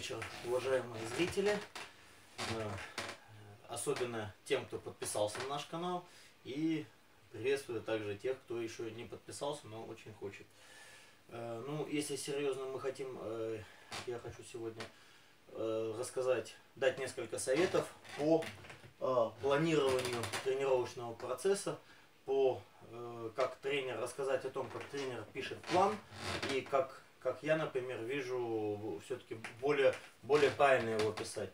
вечер, уважаемые зрители, особенно тем, кто подписался на наш канал, и приветствую также тех, кто еще не подписался, но очень хочет. Ну, если серьезно мы хотим, я хочу сегодня рассказать, дать несколько советов по планированию тренировочного процесса, как тренер, рассказать о том, как тренер пишет план и как я, например, вижу все-таки более правильно его писать.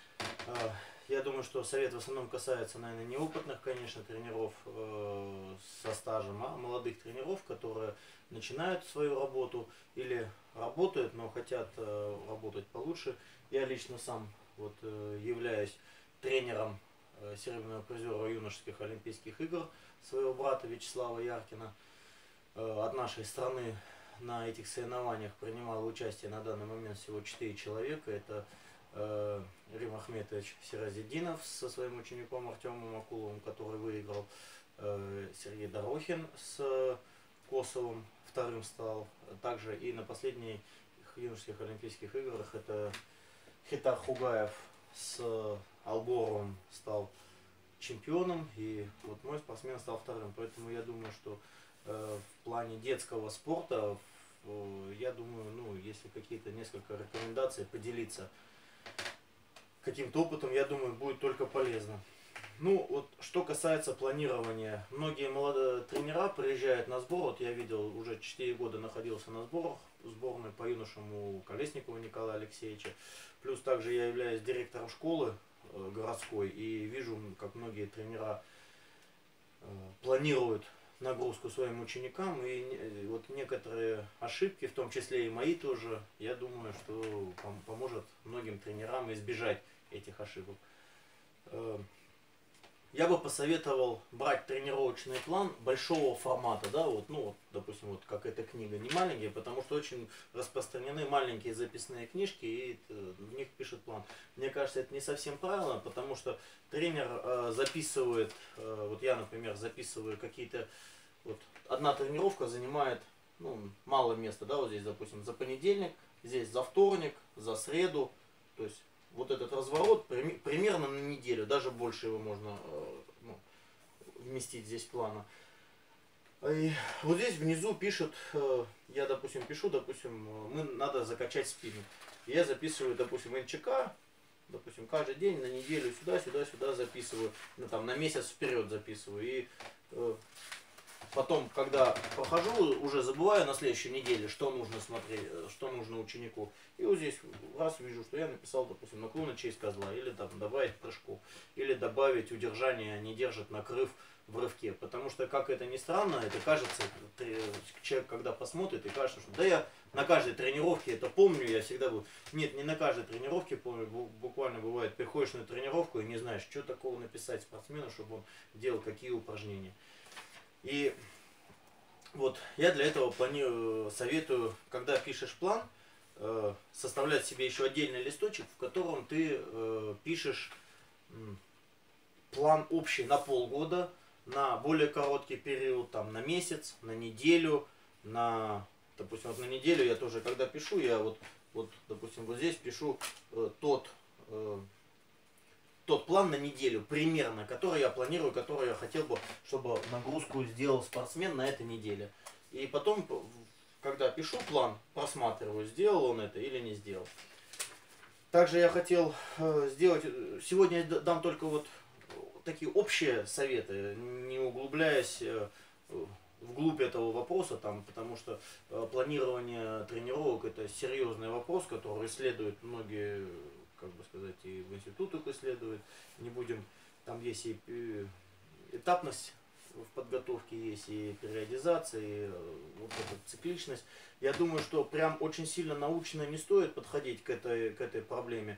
Я думаю, что совет в основном касается, наверное, неопытных, конечно, тренеров со стажем, а молодых тренеров, которые начинают свою работу или работают, но хотят работать получше. Я лично сам являюсь тренером серебряного призера юношеских Олимпийских игр своего брата Вячеслава Яркина. От нашей страны на этих соревнованиях принимало участие на данный момент всего 4 человека. Это Рим Ахметович Сиразиддинов со своим учеником Артемом Акуловым, который выиграл, Сергей Дорохин с Косовым вторым стал. Также и на последних юношеских Олимпийских играх это Хитар Хугаев с Алборовым стал чемпионом, и вот мой спортсмен стал вторым. Поэтому я думаю, что в плане детского спорта, я думаю, ну, если какие-то несколько рекомендаций поделиться каким-то опытом, я думаю, будет только полезно. Ну, вот что касается планирования, многие молодые тренера приезжают на сбор. Вот я видел, уже 4 года находился на сборах, сборной по юношам у Колесникова Николая Алексеевича. Плюс также я являюсь директором школы городской и вижу, как многие тренера планируют нагрузку своим ученикам, и вот некоторые ошибки, в том числе и мои тоже, я думаю, что поможет многим тренерам избежать этих ошибок. Я бы посоветовал брать тренировочный план большого формата, да, допустим, вот как эта книга, не маленькие, потому что очень распространены маленькие записные книжки, и в них пишет план. Мне кажется, это не совсем правильно, потому что тренер записывает, вот я, например, записываю какие-то, вот одна тренировка занимает, ну, мало места, да, вот здесь, допустим, за понедельник, здесь за вторник, за среду, то есть вот этот разворот примерно на неделю, даже больше его можно вместить здесь плана. И вот здесь внизу пишет, я, допустим, пишу, надо закачать спину. Я записываю, допустим, НЧК, допустим, каждый день на неделю сюда записываю, на месяц вперед записываю. И потом, когда прохожу, уже забываю на следующей неделе, что нужно смотреть, что нужно ученику. И вот здесь раз вижу, что я написал, допустим, наклон и честь козла, или добавить прыжку, или добавить удержание, не держит накрыв в рывке. Потому что, как это ни странно, это кажется, человек когда посмотрит и кажется, что да я на каждой тренировке это помню, я всегда буду. Нет, не на каждой тренировке помню, буквально бывает, приходишь на тренировку и не знаешь, что такого написать спортсмену, чтобы он делал какие упражнения. И вот я для этого советую, когда пишешь план, составлять себе еще отдельный листочек, в котором ты пишешь план общий на полгода, на более короткий период, на месяц, на неделю, допустим, вот на неделю я тоже, когда пишу, я допустим, вот здесь пишу тот план на неделю примерно, который я планирую, который я хотел бы, чтобы нагрузку сделал спортсмен на этой неделе. И потом, когда пишу план, просматриваю, сделал он это или не сделал. Также я хотел сделать, сегодня я дам только вот такие общие советы, не углубляясь вглубь этого вопроса, потому что планирование тренировок это серьезный вопрос, который исследуют многие, как бы сказать, и в институтах исследуют. Не будем, там есть и этапность в подготовке, есть и периодизация, и вот эта цикличность. Я думаю, что прям очень сильно научно не стоит подходить к этой проблеме.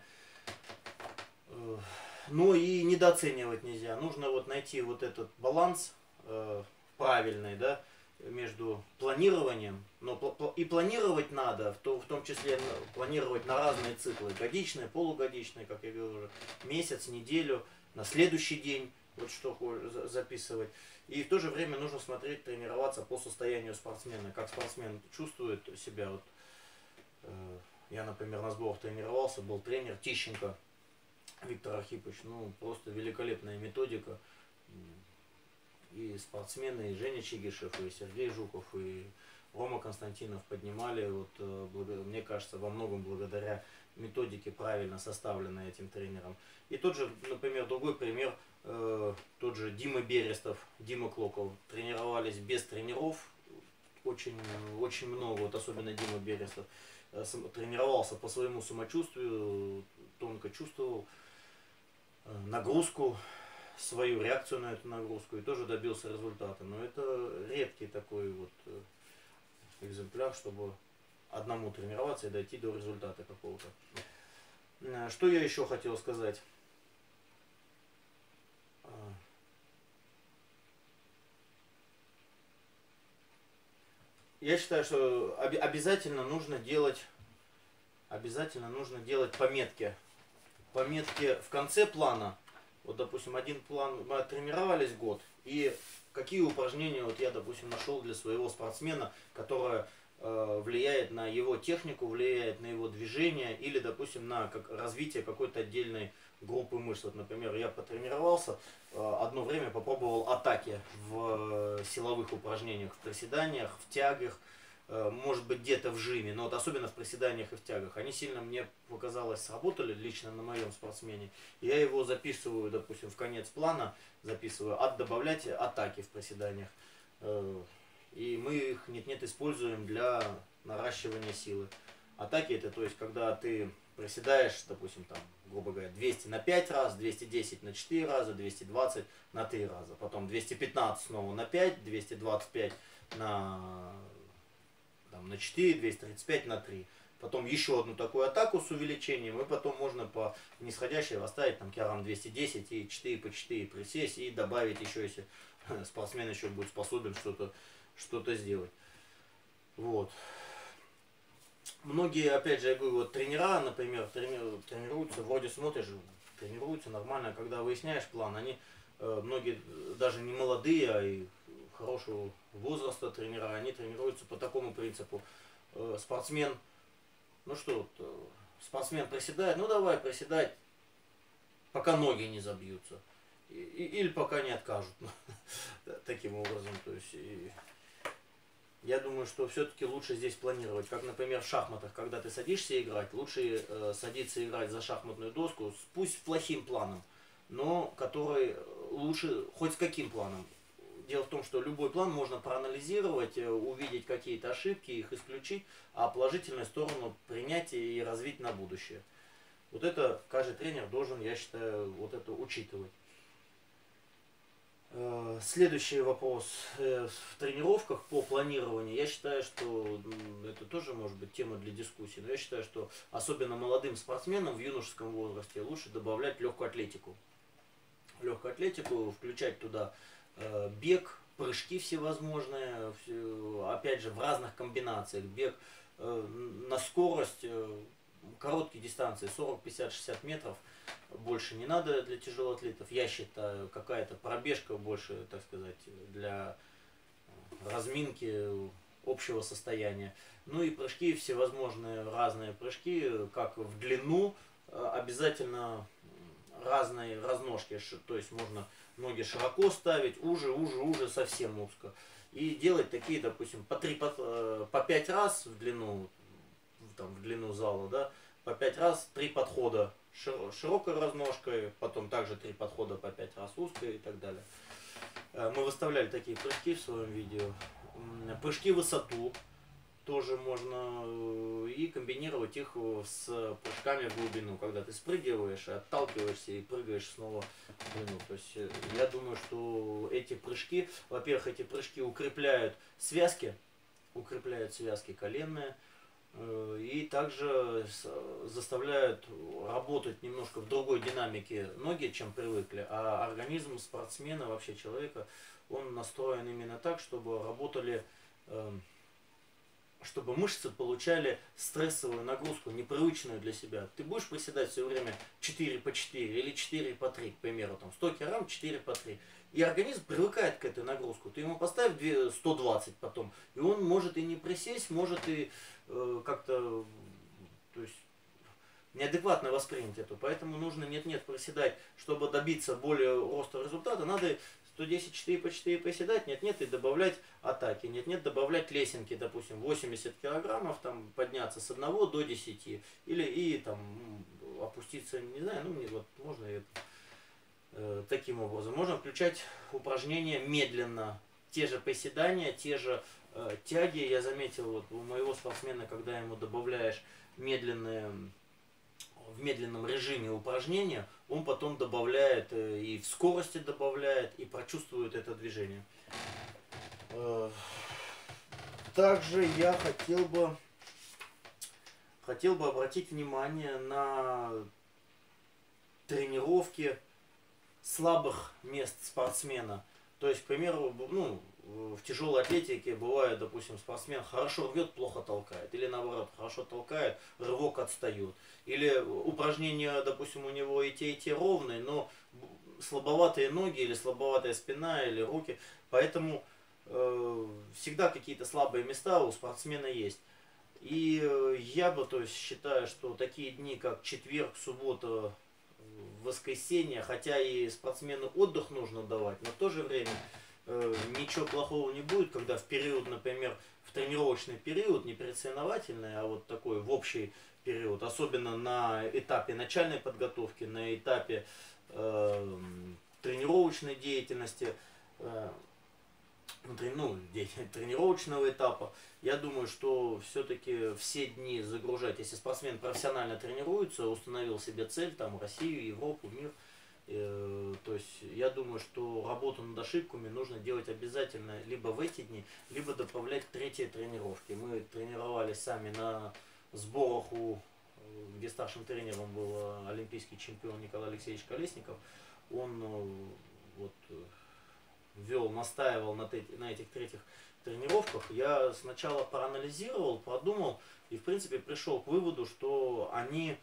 Но и недооценивать нельзя. Нужно найти вот этот баланс правильный, да, между планированием, но и планировать надо, в том числе планировать на разные циклы, годичные, полугодичные, как я говорил уже, месяц, неделю, на следующий день, вот что записывать. И в то же время нужно смотреть, тренироваться по состоянию спортсмена, как спортсмен чувствует себя Я, например, на сборах тренировался, был тренер Тищенко Виктор Архипович, ну, просто великолепная методика. И спортсмены, и Женя Чигишев, и Сергей Жуков, и Рома Константинов поднимали, вот, мне кажется, во многом благодаря методике, правильно составленной этим тренером. И тот же, например, другой пример, тот же Дима Берестов, Дима Клоков, тренировались без тренеров, очень много, вот особенно Дима Берестов, тренировался по своему самочувствию, тонко чувствовал нагрузку, свою реакцию на эту нагрузку и тоже добился результата. Но это редкий такой вот экземпляр, чтобы одному тренироваться и дойти до результата какого-то. Что я еще хотел сказать? Я считаю, что обязательно нужно делать пометки. Пометки в конце плана. Вот, допустим, один план мы оттренировались год, и какие упражнения вот я, допустим, нашел для своего спортсмена, которое влияет на его технику, влияет на его движение, или, допустим, на развитие какой-то отдельной группы мышц. Вот, например, я потренировался, одно время попробовал атаки в силовых упражнениях, в приседаниях, в тягах, может быть, где-то в жиме, но вот особенно в приседаниях и в тягах. Они сильно, мне показалось, сработали лично на моем спортсмене. Я его записываю, допустим, в конец плана, записываю, добавлять атаки в приседаниях. И мы их нет-нет используем для наращивания силы. Атаки это, то есть, когда ты приседаешь, допустим, там, грубо говоря, 200 на 5 раз, 210 на 4 раза, 220 на 3 раза. Потом 215 снова на 5, 225 на 4, 235 на 3. Потом еще одну такую атаку с увеличением, и потом можно по нисходящей расставить там килограмм 210 и 4 по 4 присесть и добавить еще, если спортсмен еще будет способен что-то сделать. Вот. Многие, опять же, я говорю, вот тренера, например, тренируются, вроде смотришь, тренируются нормально, когда выясняешь план, они, многие даже не молодые, а и хорошего возраста тренера, они тренируются по такому принципу. Спортсмен, ну что, спортсмен приседает, ну давай приседать, пока ноги не забьются. Или пока не откажут. Таким образом, то есть... Я думаю, что все-таки лучше здесь планировать. Как, например, в шахматах, когда ты садишься играть, лучше садиться играть за шахматную доску, пусть с плохим планом, но который лучше хоть с каким планом. Дело в том, что любой план можно проанализировать, увидеть какие-то ошибки, их исключить, а положительную сторону принять и развить на будущее. Вот это каждый тренер должен, я считаю, вот это учитывать. Следующий вопрос. В тренировках по планированию, я считаю, что это тоже может быть тема для дискуссии, но я считаю, что особенно молодым спортсменам в юношеском возрасте лучше добавлять легкую атлетику. Легкую атлетику, включать туда бег, прыжки всевозможные, опять же в разных комбинациях. Бег на скорость, короткие дистанции, 40, 50, 60 метров. Больше не надо для тяжелоатлетов. Я считаю, какая-то пробежка больше, так сказать, для разминки общего состояния. Ну и прыжки, всевозможные разные прыжки, как в длину, обязательно разные разножки. То есть можно ноги широко ставить, уже, совсем узко. И делать такие, допустим, по 5 раз в длину, там, в длину зала, да, по 5 раз 3 подхода широкой разножкой, потом также 3 подхода по 5 раз узкой и так далее. Мы выставляли такие прыжки в своем видео. Прыжки в высоту тоже можно и комбинировать их с прыжками в глубину, когда ты спрыгиваешь, отталкиваешься и прыгаешь снова в глубину. То есть я думаю, что эти прыжки, во-первых, эти прыжки укрепляют связки коленные, и также заставляют работать немножко в другой динамике ноги, чем привыкли, а организм спортсмена, вообще человека, он настроен именно так, чтобы работали, чтобы мышцы получали стрессовую нагрузку, непривычную для себя. Ты будешь приседать все время 4 по 4 или 4 по 3, к примеру, там 100 килограмм 4 по 3. И организм привыкает к этой нагрузку. Ты ему поставь 120 потом, и он может и не присесть, может и как-то, то то есть неадекватно воспринять это. Поэтому нужно нет-нет приседать, чтобы добиться более роста результата. Надо 110 4 по 4 приседать, нет-нет, и добавлять атаки, нет-нет, добавлять лесенки, допустим, 80 килограммов, там, подняться с 1 до 10, или и там опуститься, не знаю, ну, вот можно таким образом. Можно включать упражнения медленно, те же приседания, те же тяги. Я заметил, вот у моего спортсмена, когда ему добавляешь медленные, в медленном режиме упражнения, он потом добавляет и в скорости добавляет, и прочувствует это движение. Также я хотел бы обратить внимание на тренировки слабых мест спортсмена. То есть, к примеру, ну, в тяжелой атлетике бывает, допустим, спортсмен хорошо рвет, плохо толкает. Или наоборот, хорошо толкает, рывок отстает. Или упражнения, допустим, у него и те ровные, но слабоватые ноги, или слабоватая спина, или руки. Поэтому всегда какие-то слабые места у спортсмена есть. И я бы, то есть, считаю, что такие дни, как четверг, суббота, воскресенье, хотя и спортсмену отдых нужно давать, но в то же время ничего плохого не будет, когда в период, например, в тренировочный период, не предсоревновательный, а вот такой в общий период, особенно на этапе начальной подготовки, на этапе тренировочной деятельности, тренировочного этапа, я думаю, что все-таки все дни загружать, если спортсмен профессионально тренируется, установил себе цель, там, Россию, Европу, мир, то есть я думаю, что работу над ошибками нужно делать обязательно либо в эти дни, либо добавлять третьи тренировки. Мы тренировались сами на сборах, где старшим тренером был олимпийский чемпион Николай Алексеевич Колесников. Он настаивал на этих третьих тренировках. Я сначала проанализировал, продумал и в принципе пришел к выводу, что они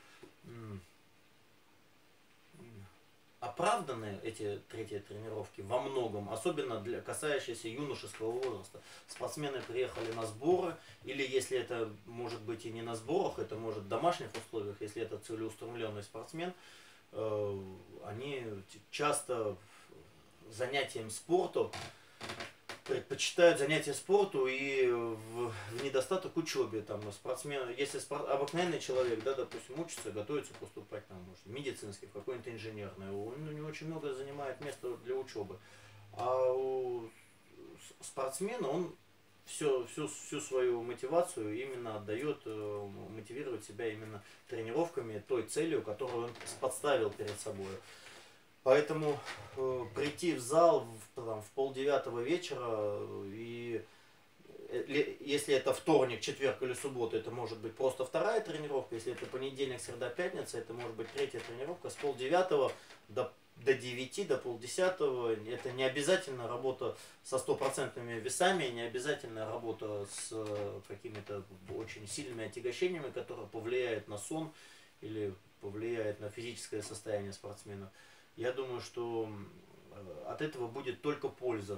оправданы, эти третьи тренировки, во многом, особенно касающиеся юношеского возраста. Спортсмены приехали на сборы, или если это может быть и не на сборах, это может в домашних условиях, если это целеустремленный спортсмен, они часто занятием спортом предпочитают занятия спорту и в недостаток учебе. Там, спортсмен, если обыкновенный человек, да, допустим, учится, готовится поступать там, может, медицинский, в какой-нибудь инженерный, он не очень много занимает места для учебы. А у спортсмена он всю свою мотивацию именно отдает, мотивирует себя именно тренировками, той целью, которую он подставил перед собой. Поэтому прийти в зал в 8:30 вечера, и если это вторник, четверг или суббота, это может быть просто вторая тренировка. Если это понедельник, среда, пятница, это может быть третья тренировка. С 8:30 до 9, до 9:30. Это не обязательно работа со 100% весами, не обязательно работа с какими-то очень сильными отягощениями, которые повлияют на сон или повлияют на физическое состояние спортсмена. Я думаю, что от этого будет только польза.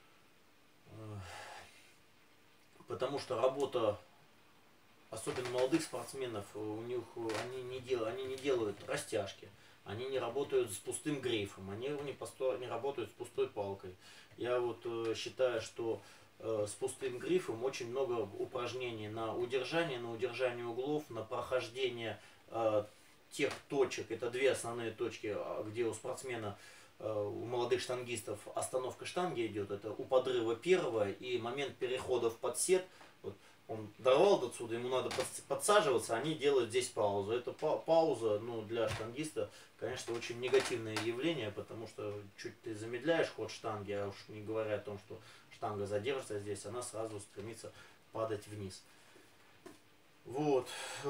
Потому что работа, особенно молодых спортсменов, они не делают растяжки. Они не работают с пустым грифом, они не работают с пустой палкой. Я вот считаю, что с пустым грифом очень много упражнений на удержание углов, на прохождение тех точек. Это две основные точки, где у спортсмена, у молодых штангистов остановка штанги идет. Это у подрыва первого и момент перехода в подсед. Вот он дорвал до отсюда, ему надо подсаживаться, они делают здесь паузу. Это пауза, для штангиста, конечно, очень негативное явление, потому что чуть ты замедляешь ход штанги, а уж не говоря о том, что штанга задержится здесь, она сразу стремится падать вниз. Вот.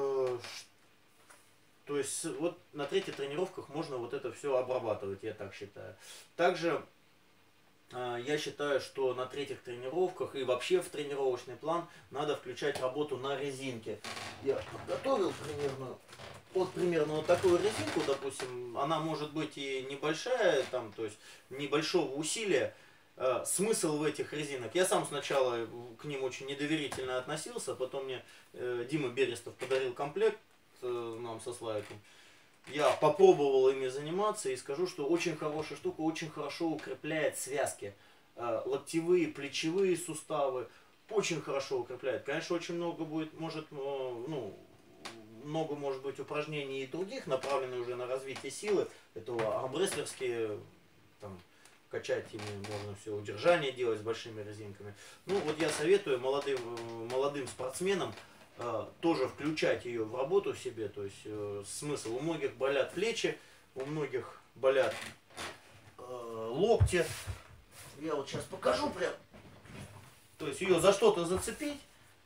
То есть вот на третьих тренировках можно вот это все обрабатывать, я так считаю. Также я считаю, что на третьих тренировках и вообще в тренировочный план надо включать работу на резинке. Я подготовил примерно вот такую резинку, допустим, она может быть и небольшая, там, то есть небольшого усилия. Смысл в этих резинок. Я сам сначала к ним очень недоверительно относился, потом мне Дима Берестов подарил комплект нам со Славиком. Я попробовал ими заниматься и скажу, что очень хорошая штука, очень хорошо укрепляет связки. Локтевые, плечевые суставы очень хорошо укрепляет. Конечно, очень много будет, много может быть упражнений и других, направленных уже на развитие силы. Это армрестлерские, там, качать ими можно все, удержание делать с большими резинками. Ну вот я советую молодым спортсменам тоже включать ее в работу себе. То есть смысл: у многих болят плечи, у многих болят локти. Я вот сейчас покажу прям. То есть ее за что-то зацепить.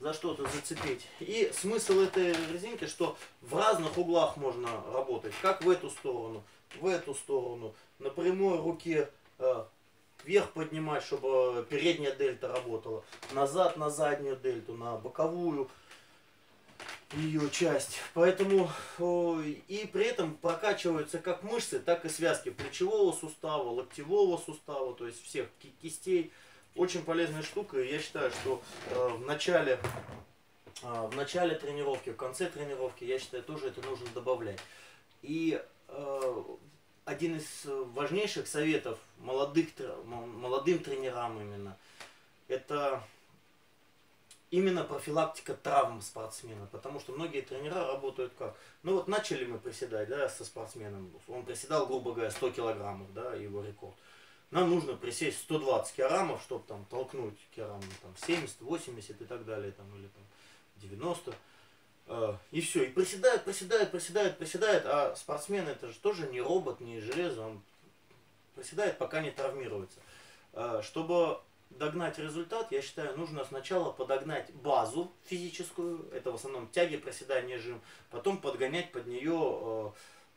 И смысл этой резинки, что в разных углах можно работать. Как в эту сторону, на прямой руке вверх поднимать, чтобы передняя дельта работала. Назад на заднюю дельту, на боковую ее часть. Поэтому и при этом прокачиваются как мышцы, так и связки плечевого сустава, локтевого сустава, то есть всех кистей. Очень полезная штука. И я считаю, что в начале тренировки, в конце тренировки, я считаю, тоже это нужно добавлять. И один из важнейших советов молодым тренерам это именно профилактика травм спортсмена. Потому что многие тренера работают как? Ну вот начали мы приседать, да, со спортсменом. Он приседал, грубо говоря, 100 килограммов, да, его рекорд. Нам нужно присесть 120 килограммов, чтобы там толкнуть килограмм там, 70, 80 и так далее, там, или там, 90. И все. И приседает, а спортсмен это же тоже не робот, не железо. Он приседает, пока не травмируется. Чтобы догнать результат, я считаю, нужно сначала подогнать базу физическую. Это в основном тяги, приседания, жим. Потом подгонять под нее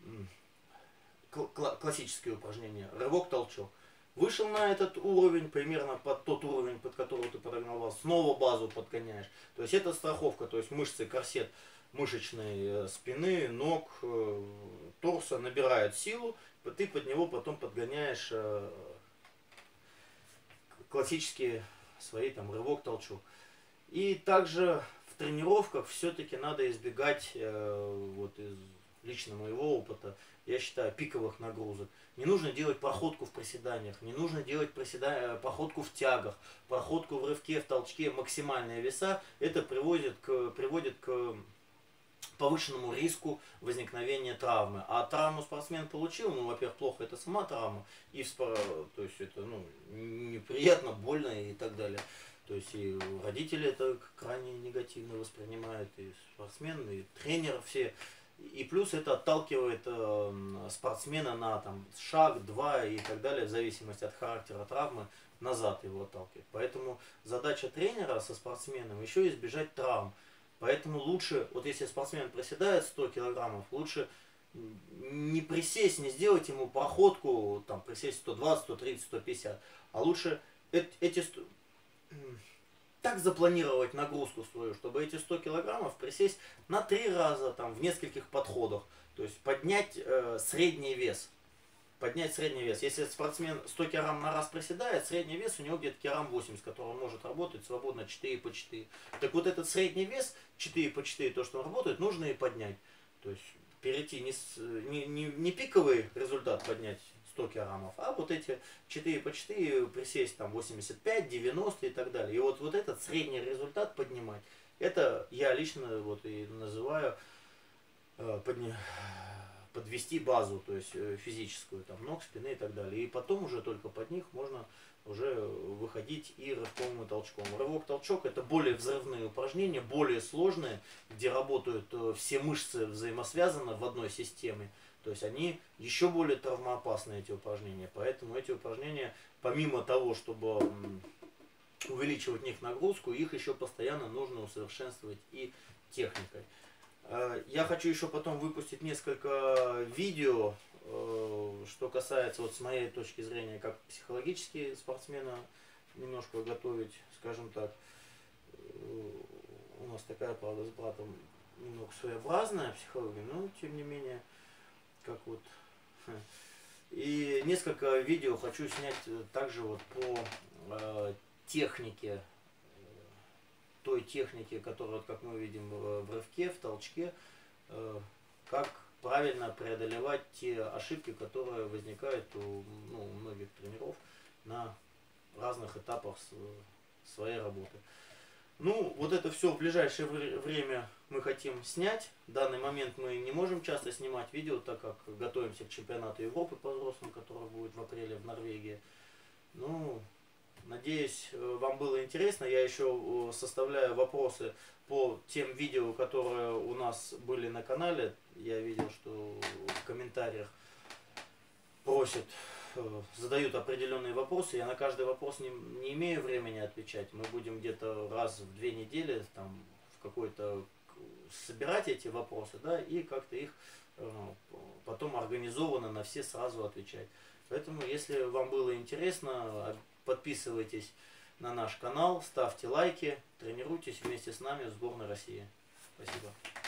классические упражнения. Рывок, толчок. Вышел на этот уровень, примерно под тот уровень, под который ты подогнал базу, снова базу подгоняешь. То есть это страховка, то есть мышцы, корсет мышечной спины, ног, торса набирают силу, ты под него потом подгоняешь классические свои там рывок, толчок. И также в тренировках все-таки надо избегать, вот из лично моего опыта, я считаю, пиковых нагрузок. Не нужно делать проходку в приседаниях, не нужно делать проходку в тягах, проходку в рывке, в толчке, максимальные веса. Это приводит к повышенному риску возникновения травмы. А травму спортсмен получил, ну, во-первых, плохо, это сама травма, и то есть это, ну, неприятно, больно и так далее. То есть и родители это крайне негативно воспринимают, и спортсмены, и тренеры все. И плюс это отталкивает спортсмена на там, шаг, два и так далее, в зависимости от характера травмы, назад его отталкивает. Поэтому задача тренера со спортсменом еще избежать травм. Поэтому лучше, вот если спортсмен приседает 100 килограммов, лучше не присесть, не сделать ему проходку, там, присесть 120, 130, 150, а лучше так запланировать нагрузку свою, чтобы эти 100 килограммов присесть на 3 раза, там, в нескольких подходах. То есть поднять средний вес. Если спортсмен 100 килограмм на раз приседает, средний вес у него где-то килограмм 80, с которым он может работать свободно 4 по 4. Так вот этот средний вес 4 по 4, то, что он работает, нужно и поднять. То есть перейти не пиковый результат поднять 100 килограммов, а вот эти 4 по 4 присесть там 85, 90 и так далее. И вот этот средний результат поднимать, это я лично вот и называю подвести базу, то есть физическую, там, ног, спины и так далее. И потом уже только под них можно уже выходить и рывком и толчком. Рывок-толчок это более взрывные упражнения, более сложные, где работают все мышцы взаимосвязаны в одной системе. То есть они еще более травмоопасны, эти упражнения. Поэтому эти упражнения, помимо того, чтобы увеличивать в них нагрузку, их еще постоянно нужно усовершенствовать и техникой. Я хочу еще потом выпустить несколько видео, что касается, вот с моей точки зрения, как психологически спортсмена немножко готовить, скажем так. У нас такая, правда, с братом немного своеобразная психология, но тем не менее, как вот. И несколько видео хочу снять также вот по технике, той технике, которую, вот, как мы видим, в рывке, в толчке, как правильно преодолевать те ошибки, которые возникают у многих тренеров на разных этапах своей работы. Ну, вот это все в ближайшее время мы хотим снять. В данный момент мы не можем часто снимать видео, так как готовимся к чемпионату Европы по взрослым, который будет в апреле в Норвегии. Ну, надеюсь, вам было интересно. Я еще составляю вопросы по тем видео, которые у нас были на канале. Я видел, что в комментариях просят, задают определенные вопросы. Я на каждый вопрос не имею времени отвечать. Мы будем где-то раз в 2 недели там в какой-то собирать эти вопросы, да, и как-то их потом организованно на все сразу отвечать. Поэтому, если вам было интересно, подписывайтесь на наш канал, ставьте лайки, тренируйтесь вместе с нами в сборной России. Спасибо.